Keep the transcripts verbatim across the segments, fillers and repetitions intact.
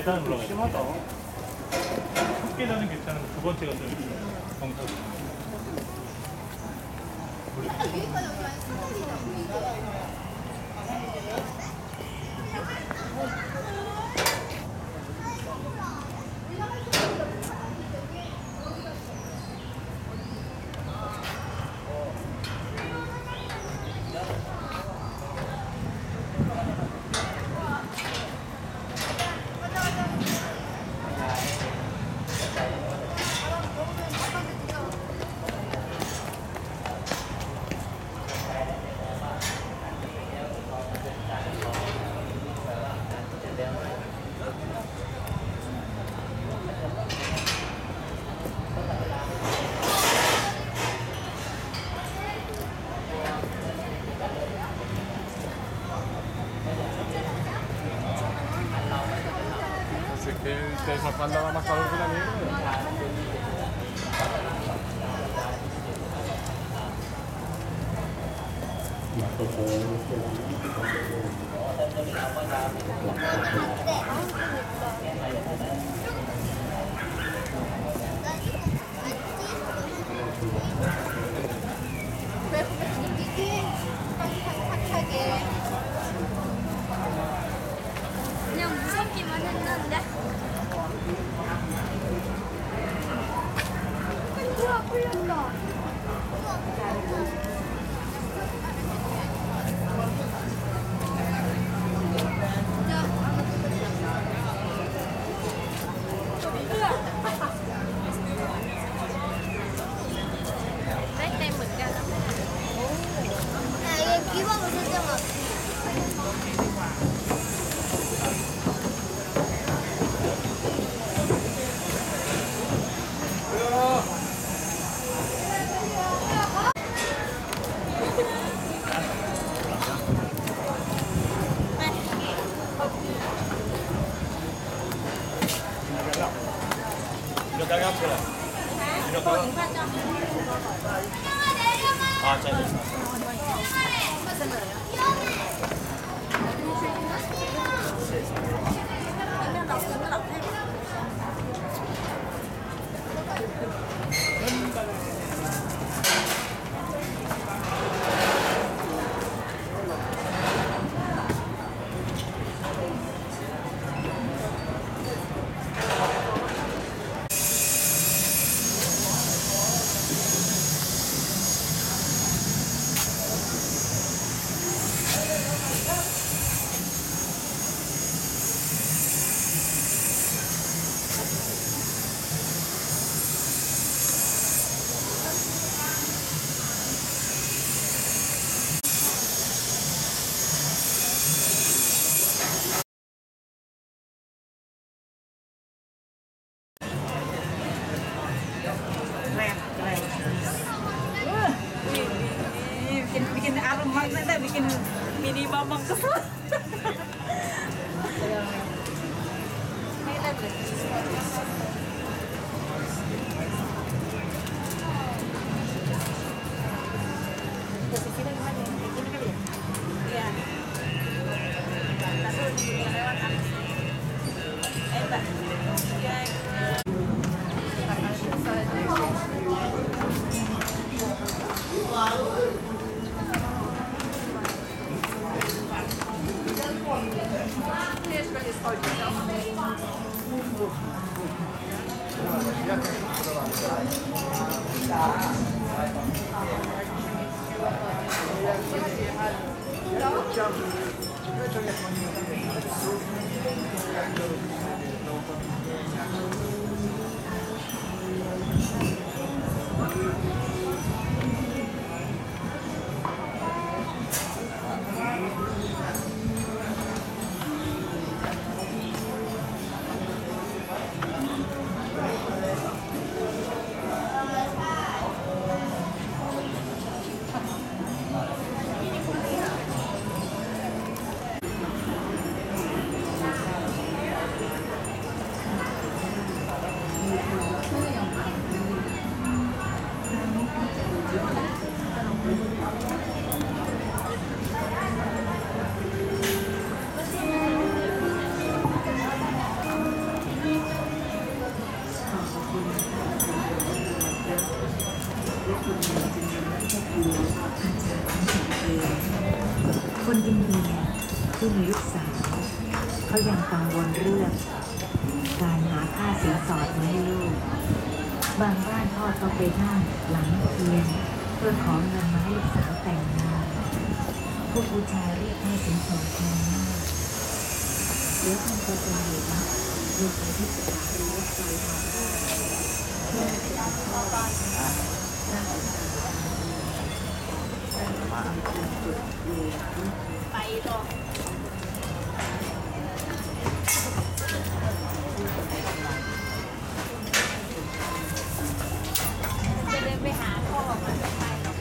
계단을 올라가야 돼. 심하다. 첫 계단은 괜찮은데 두 번째가 좀 정상. 여기까지 오면 스타일이죠. Que el Juan daba más calor que la nieve. 그냥 무섭기만 했는데. 우와, 풀렸다. 기방을 설정하 이거 다가 앞으로. 이거 다가. 아, 자, 됐어. bikin bikin aroma kita bikin mini mamang kesel. Posisinya gimana? Ini kali ya? Iya. Lalu lewat atas. Eh, Mbak. Ya. ที่มีลูกสาวเขายังกังวลเรื่องการหาค่าสินสอดมาให้ลูกบางบ้านพ่อต้องไปนั่งหลังเทียนเพื่อขอเงินมาให้ลูกสาวแต่งงานพวกผู้ชายเรียกค่าสินสอดแพงมากเดี๋ยวท่านก็จะเห็นลูกไปที่สถานีรถไฟมาได้เพื่อจะเข้าบ้านนั่งมาจุดเรียนไปต่อจะเดินไปหาพ่อมันไม่ไปหรอก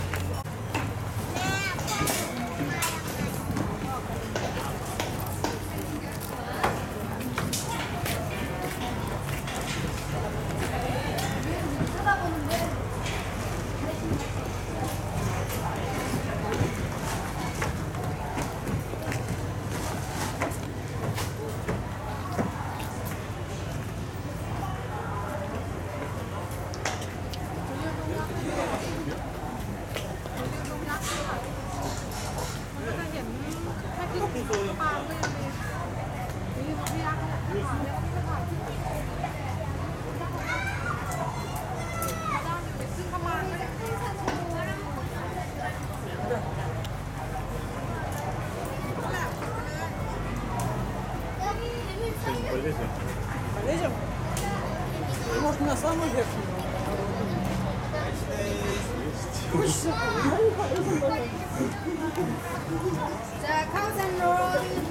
Полезем? Может, на самый верх? 자, 카우산 롤.